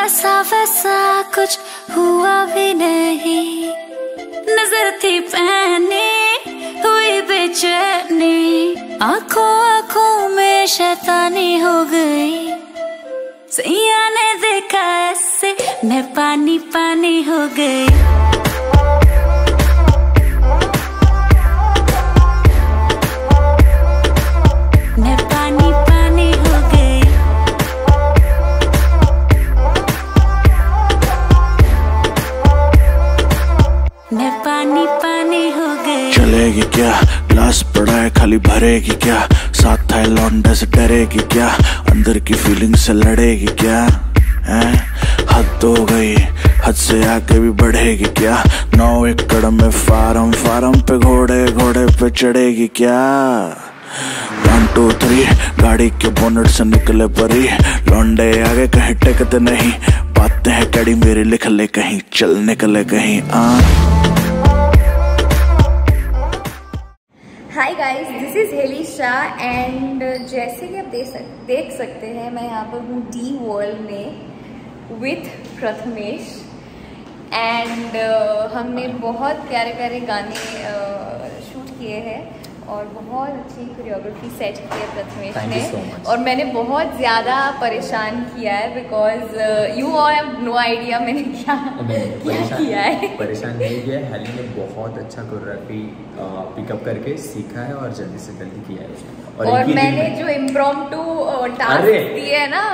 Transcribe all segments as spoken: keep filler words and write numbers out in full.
ऐसा वैसा कुछ हुआ भी नहीं, नजर थी पहनी हुई बेचैनी, आंखों आंखों में शैतानी हो गई, सैया ने देखा ऐसे मैं पानी पानी हो गई। मैं पानी पानी हो गई, मैं पानी पानी हो गई। चलेगी क्या, ग्लास पड़ा है खाली भरेगी क्या, साथ है लौंडा से डरेगी क्या, अंदर की फीलिंग से लड़ेगी क्या, हैं हद हो गई, हद से आगे भी बढ़ेगी क्या, नौ एकड़ में फार्म फार्म पे घोड़े घोड़े पे चढ़ेगी क्या। वन टू थ्री गाड़ी के बोनट से निकले परी, लौंडे आगे कहीं टेकते नहीं, बातें हैं कड़ी मेरी लिख ले कहीं, चल निकले कहीं आ। Hi guys, this is Heli Shah and जैसे कि आप देख सक, देख सकते हैं मैं यहाँ पर हूँ डी वर्ल्ड में विथ प्रथमेश एंड uh, हमने बहुत प्यारे प्यारे गाने शूट uh, किए हैं और बहुत अच्छी कोरियोग्राफी सेट की है प्रथमेश ने so और मैंने बहुत ज़्यादा परेशान किया है because you all have no idea मैंने क्या क्या किया है। परेशान नहीं किया है, हेली ने बहुत अच्छा कोरियोग्राफी पिकअप करके सीखा है और जल्दी से जल्दी किया है उसने। और, और मैंने जो इम्प्रॉम्प्टू टास्क दिए है ना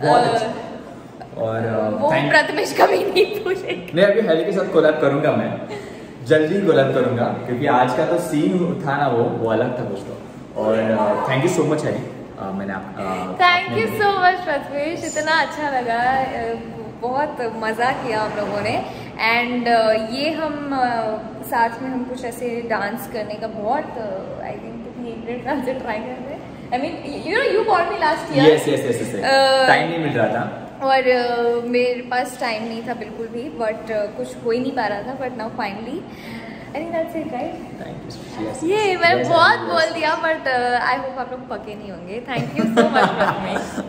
और वो प्रथमेश कभी नहीं पूछे। मैं अभी हेली के साथ कोलैब करूंगा, मैं जल्दी कोलैब करूंगा क्योंकि आज का तो सीन था ना वो वो अलग था कुछ तो। और thank you so much Heli, मैंने आप thank you so much Prathamesh, इतना अच्छा लगा, बहुत मज़ा किया हम लोगों ने एंड ये हम साथ में हम कुछ ऐसे डांस करने का बहुत आई थिंक डांस ट्राई कर रहे हैं। I mean you know you called me last year. Yes yes yes yes, time नहीं मिल रहा था और uh, मेरे पास टाइम नहीं था बिल्कुल भी, बट uh, कुछ हो ही नहीं पा रहा था, but now finally I think that's it right. Thank you. ये मैंने बहुत बोल दिया बट आई होप आप लोग पके नहीं होंगे। Thank you so much.